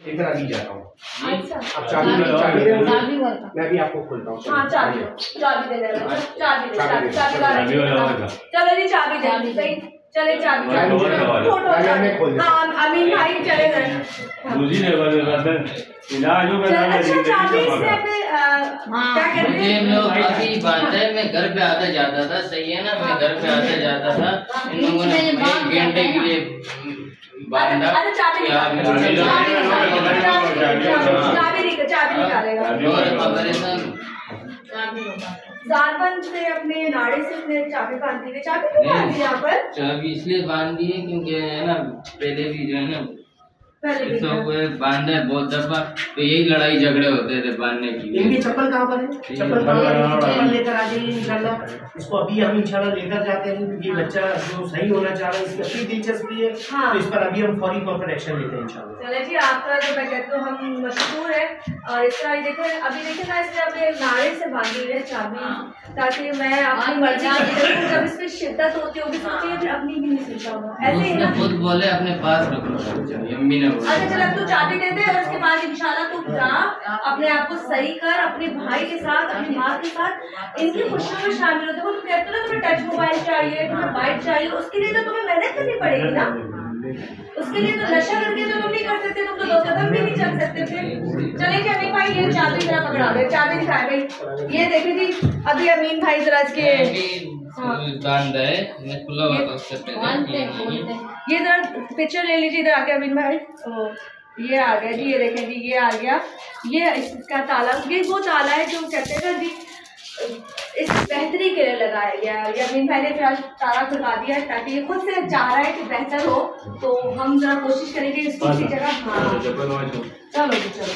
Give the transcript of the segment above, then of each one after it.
इधर अभी जाता हूँ। अच्छा अब चाबी मैं भी आपको खोलता हूँ। हाँ चाबी दे दे चलो जी चाबी दे चले चाबी हाँ अमीन भाई चले गए। अच्छा चाबी से क्या कहते हैं अभी बात है मैं घर पे आता जाता था सही है ना मैं घर पे आता जाता था इन लोगों ने 1 घंटे के लिए बांधा चाबी निकालेगा जारबंद से अपने नाड़े से अपने चाबी बांधी है। चाबी क्यों बांधी यहाँ पर? चाबी इसलिए बांधी है क्योंकि है ना पहले भी जो है ना सब बांधा है बहुत दफा तो यही लड़ाई झगड़े होते थे बांधने की। इनकी चप्पल कहाँ पर है? चप्पल लेकर आ जाइए इंशाल्लाह। इसको अभी हम इंशाल्लाह लेकर जाते हैं क्योंकि बच्चा जो सही होना चाह रहा है इसकी अपनी दिलचस्पी है। हाँ। तो इस पर अभी हम फौरी तौर पर एक्शन लेते हैं इंशाल्लाह। चले जी आपका जो मैं कहती हूँ हम मशहूर है और इस तरह देखे अभी देखे ना इसने अपने नाड़े से बांधी है चाबी ताकि मैं अपनी मर्जी जब इस पर शिद्दत होती होगी सोचिए फिर अपनी भी नहीं सुनता होगा ऐसे ही ना खुद बोले अपने पास रखो अम्मी ने बोला। अच्छा चल अब तू चाबी दे दे और उसके बाद इंशाल्लाह तू जा अपने आप को सही कर अपने भाई के साथ अपनी माँ के साथ इनकी खुशियों में शामिल हो। देखो तुम कहते हो ना तुम्हें टच मोबाइल चाहिए तुम्हें बाइक चाहिए उसके लिए तो तुम्हें मेहनत करनी पड़ेगी ना। उसके लिए तो नशा करके तो तुम नहीं कर सकते तुम तो 2 कदम भी नहीं चल सकते थे। चले जी अमीन भाई ये चाबी जरा पकड़ा दे चाबी दिखाए भाई ये देखिए जी अभी अमीन भाई जरा इसके बांधा है मैं खुला हुआ तो उससे पहले ये जरा पिक्चर ले लीजिए इधर आके अमीन भाई। ये आ गया जी ये देखें जी ये आ गया ये इसका ताला ये वो ताला है जो कहते हैं ना जी इस बेहतरी के लिए लगाया गया है। अमीन भाई ने फिर ताला खुलवा दिया है ताकि ये खुद से चाह रहा है कि बेहतर हो तो हम जरा कोशिश करेंगे इसको इसी जगह। हाँ चलो जी चलो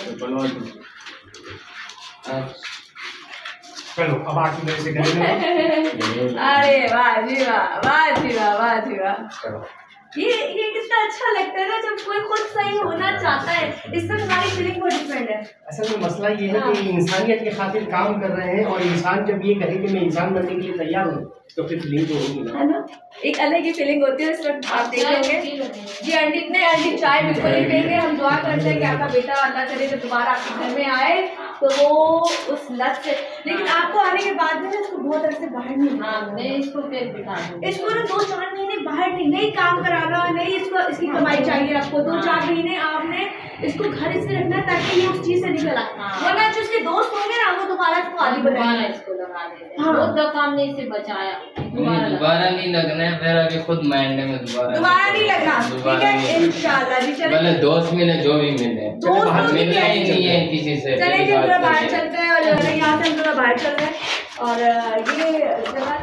चलो अब आके मेरे से करेंगे। अरे वाह जी वाह वाह जी वाह वाह जी वाह ये कितना अच्छा लगता है ना जब कोई खुद सही होना चाहता है इससे हमारी फीलिंग बहुत डिफरेंट है। असल में मसला ये है कि इंसानियत के खातिर काम कर रहे हैं और इंसान जब ये कहे कि मैं इंसान बनने के लिए तैयार हूँ तो फिर फीलिंग तो होगी है ना एक अलग ही फीलिंग होती है इस वक्त आप देखेंगे जी आंटी ने आंटी चाय बिल्कुल नहीं पिएंगे। हम दुआ करते हैं कि आपका बेटा अल्लाह करे जब दोबारा आपके घर में आए तो वो उस लत से लेकिन आपको आने के बाद में ना इसको बहुत अर्से बाहर नहीं मैं इसको फिर बिठा दूँ इसको ना 2-4 महीने बाहर नहीं काम कराना नहीं इसको इसकी कमाई चाहिए आपको 2-4 महीने आपने इसको घर से रखना ताकि ये उस चीज से निकल आए वरना जो उसके दोस्त होंगे ना वो दोबारा इसको आदि बनाएंगे इसको लगा देते हैं। बहुत दफा हमने इसे बचाया दोबारा नहीं लगना है फिर आगे खुद माइंड में दोबारा नहीं लगना ठीक है इंशाल्लाह जी चले पहले दोस्त मिले जो भी मिले मिलना ही नहीं है किसी से। चले जी थोड़ा बाहर चलते हैं और यहाँ से हम थोड़ा बाहर चल रहे हैं और ये जगह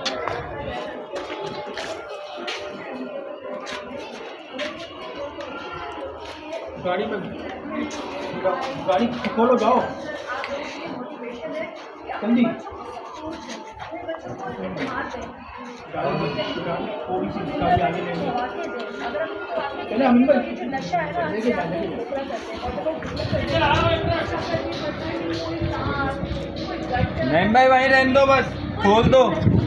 गाड़ी खोलो जाओ जल्दी थोड़ी सी गाड़ी आगे ले लो चले अमीन भाई नैन भाई वहीं रहने दो बस खोल दो।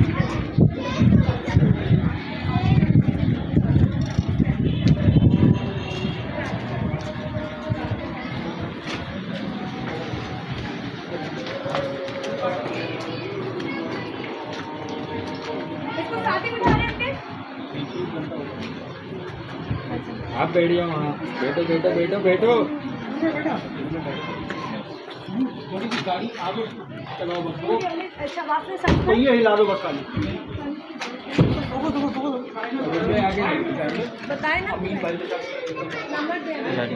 आप बैठ जाओ वहाँ बैठो बैठो बैठो बैठो थोड़ी सी गाड़ी आगे चलाओ बस वो अच्छा वापस तो ये हिला दो बस खाली आगे बताए ना नंबर दे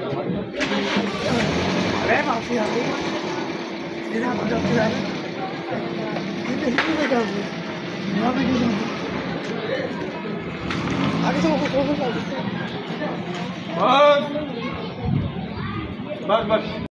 अरे वापसी आगे बस बस बस